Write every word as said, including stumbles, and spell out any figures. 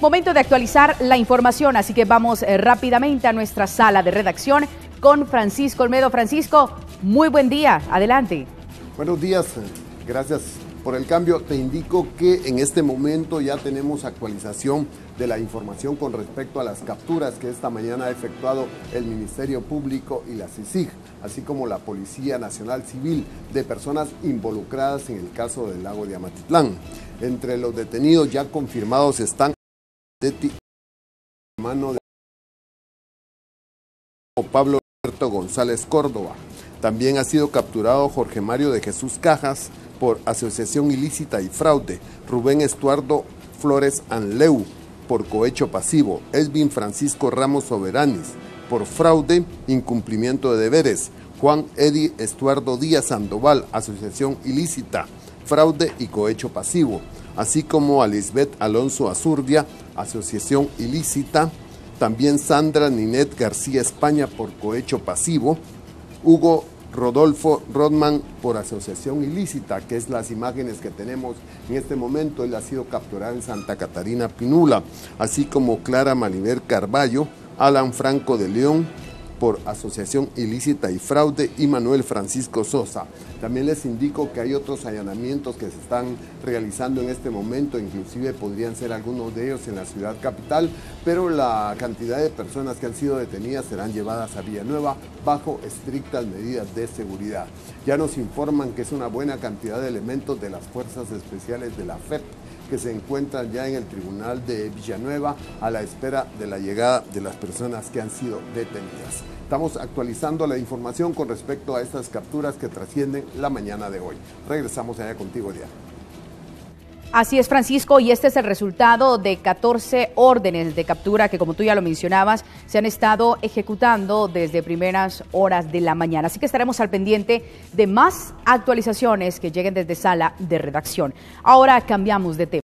Momento de actualizar la información, así que vamos eh, rápidamente a nuestra sala de redacción con Francisco Olmedo. Francisco, muy buen día, adelante. Buenos días, gracias por el cambio. Te indico que en este momento ya tenemos actualización de la información con respecto a las capturas que esta mañana ha efectuado el Ministerio Público y la C I C I G, así como la Policía Nacional Civil, de personas involucradas en el caso del lago de Amatitlán. Entre los detenidos ya confirmados están hermano de Pablo Roberto González Córdoba. También ha sido capturado Jorge Mario de Jesús Cajas por asociación ilícita y fraude, Rubén Estuardo Flores Anleu por cohecho pasivo, Esvin Francisco Ramos Soberanis por fraude, incumplimiento de deberes, Juan Edi Estuardo Díaz Sandoval, asociación ilícita, fraude y cohecho pasivo, así como a Lisbeth Alonso Azurdia, asociación ilícita, también Sandra Ninet García España por cohecho pasivo, Hugo Rodolfo Rodman por asociación ilícita, que es las imágenes que tenemos en este momento. Él ha sido capturado en Santa Catarina Pinula, así como Clara Maliver Carballo, Alan Franco de León por asociación ilícita y fraude y Manuel Francisco Sosa. También les indico que hay otros allanamientos que se están realizando en este momento, inclusive podrían ser algunos de ellos en la ciudad capital, pero la cantidad de personas que han sido detenidas serán llevadas a Villanueva bajo estrictas medidas de seguridad. Ya nos informan que es una buena cantidad de elementos de las fuerzas especiales de la F E P que se encuentran ya en el tribunal de Villanueva a la espera de la llegada de las personas que han sido detenidas. Estamos actualizando la información con respecto a estas capturas que trascienden la mañana de hoy. Regresamos allá contigo, Diana. Así es, Francisco, y este es el resultado de catorce órdenes de captura que, como tú ya lo mencionabas, se han estado ejecutando desde primeras horas de la mañana. Así que estaremos al pendiente de más actualizaciones que lleguen desde sala de redacción. Ahora cambiamos de tema.